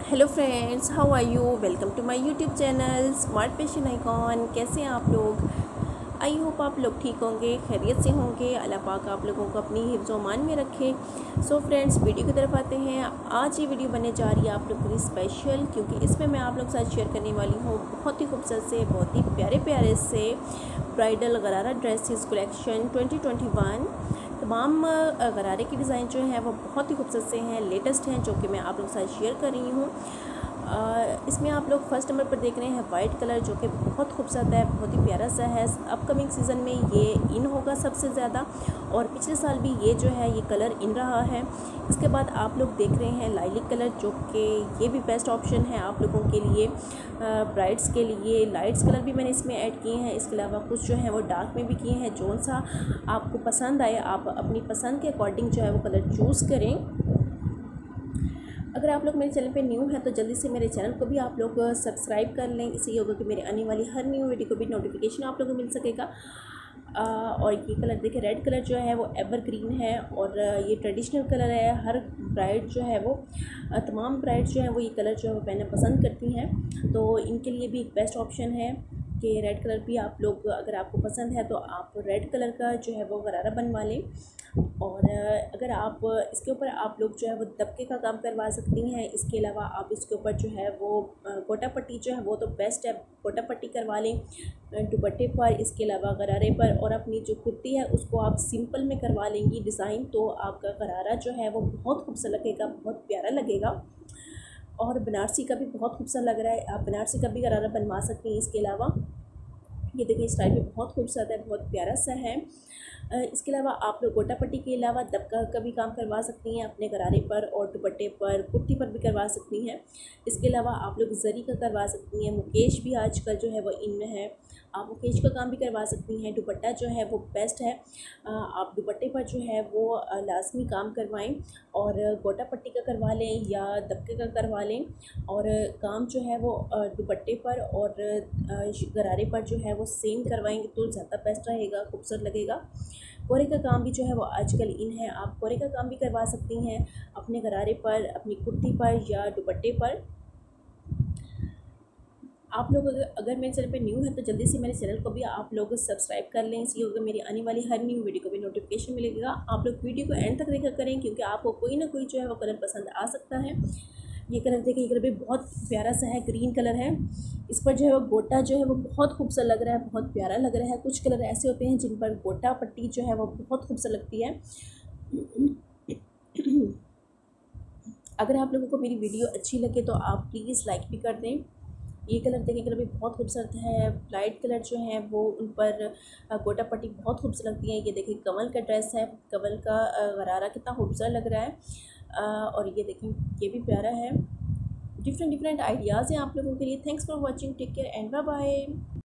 Hello friends, how are you. Welcome to my YouTube channel smart fashion icon. कैसे हैं आप लोग। I hope आप लोग ठीक होंगे, खैरियत से होंगे। अल्लाह पाक आप लोगों को अपनी हिफ्ज़ व मान में रखे। सो फ्रेंड्स, वीडियो की तरफ आते हैं। आज ये वीडियो बनने जा रही है आप लोग के लिए स्पेशल, क्योंकि इसमें मैं आप लोग के साथ शेयर करने वाली हूँ बहुत ही खूबसूरत से, बहुत ही प्यारे प्यारे से ब्राइडल गरारा ड्रेसेस कलेक्शन 2021। तमाम गरारे की डिज़ाइन जो है वो बहुत ही खूबसूरत से हैं, लेटेस्ट हैं, जो कि मैं आप लोगों के साथ शेयर कर रही हूँ। इसमें आप लोग फर्स्ट नंबर पर देख रहे हैं वाइट कलर, जो कि बहुत खूबसूरत है, बहुत ही प्यारा सा है। अपकमिंग सीज़न में ये इन होगा सबसे ज़्यादा, और पिछले साल भी ये जो है ये कलर इन रहा है। इसके बाद आप लोग देख रहे हैं लाइलिक कलर, जो कि ये भी बेस्ट ऑप्शन है आप लोगों के लिए, ब्राइड्स के लिए। लाइट्स कलर भी मैंने इसमें ऐड किए हैं। इसके अलावा कुछ जो है वो डार्क में भी किए हैं। जौन सा आपको पसंद आए आप अपनी पसंद के अकॉर्डिंग जो है वो कलर चूज़ करें। अगर आप लोग मेरे चैनल पे न्यू हैं तो जल्दी से मेरे चैनल को भी आप लोग सब्सक्राइब कर लें। इससे ये होगा कि मेरे आने वाली हर न्यू वीडियो को भी नोटिफिकेशन आप लोगों को मिल सकेगा। और ये कलर देखिए, रेड कलर जो है वो एवरग्रीन है, और ये ट्रेडिशनल कलर है। हर ब्राइड जो है वो तमाम ब्राइड जो है वो ये कलर जो है वो पहनना पसंद करती हैं, तो इनके लिए भी एक बेस्ट ऑप्शन है कि रेड कलर भी आप लोग, अगर आपको पसंद है तो आप रेड कलर का जो है वो गरारा बनवा लें। और अगर आप इसके ऊपर आप लोग जो है वो दबके का काम करवा सकती हैं। इसके अलावा आप इसके ऊपर जो है वो गोटा पट्टी जो है वो तो बेस्ट है, गोटा पट्टी करवा लें दुपट्टे पर, इसके अलावा गरारे पर। और अपनी जो कुर्ती है उसको आप सिंपल में करवा लेंगी डिज़ाइन, तो आपका गरारा जो है वो बहुत खूबसूरत लगेगा, बहुत प्यारा लगेगा। और बनारसी का भी बहुत खूबसूरत लग रहा है, आप बनारसी का भी गरारा बनवा सकती हैं। इसके अलावा ये देखिए, स्टाइल भी बहुत खूबसूरत है, बहुत प्यारा सा है। इसके अलावा आप लोग गोटा पट्टी के अलावा दबका का भी काम करवा सकती हैं अपने गरारे पर, और दुपट्टे पर, कुर्ती पर भी करवा सकती हैं। इसके अलावा आप लोग जरी का करवा सकती हैं। मुकेश भी आजकल जो है वो इन में है, आप मुकेश का काम भी करवा सकती हैं। दुपट्टा जो है वो बेस्ट है, आप दुपट्टे पर जो है वो लाजमी काम करवाएं, और गोटा पट्टी का करवा लें या दबके का करवा लें। और काम जो है वो दुपट्टे पर और गरारे पर जो है वो सेम करवाएंगे तो ज़्यादा बेस्ट रहेगा, खूबसूरत लगेगा। कोरे का काम भी जो है वो आजकल इन है, आप कोरे का काम भी करवा सकती हैं अपने गरारे पर, अपनी कुर्ती पर या दुपट्टे पर। आप लोग अगर मेरे चैनल पे न्यू है तो जल्दी से मेरे चैनल को भी आप लोग सब्सक्राइब कर लें। इसलिए होगा मेरी आने वाली हर न्यू वीडियो को भी नोटिफिकेशन मिलेगा। आप लोग वीडियो को एंड तक देखा करें, क्योंकि आपको कोई ना कोई जो है वो कलर पसंद आ सकता है। ये कलर देखिए, ये कलर भी बहुत प्यारा सा है, ग्रीन कलर है। इस पर जो है वो गोटा जो है वो बहुत खूबसूरत लग रहा है, बहुत प्यारा लग रहा है। कुछ कलर ऐसे होते हैं जिन पर गोटा पट्टी जो है वो बहुत खूबसूरत लगती है। अगर आप लोगों को मेरी वीडियो अच्छी लगे तो आप प्लीज़ लाइक भी कर दें। ये कलर देखिए, कलर भी बहुत खूबसूरत है। लाइट कलर जो है वो उन पर गोटा पट्टी बहुत खूबसूरत लगती है। ये देखिए, कमल का ड्रेस है, कमल का गरारा कितना खूबसूरत लग रहा है। और ये देखिए, ये भी प्यारा है। डिफरेंट डिफरेंट आइडियाज़ हैं आप लोगों के लिए। Thanks for watching, take care and bye bye.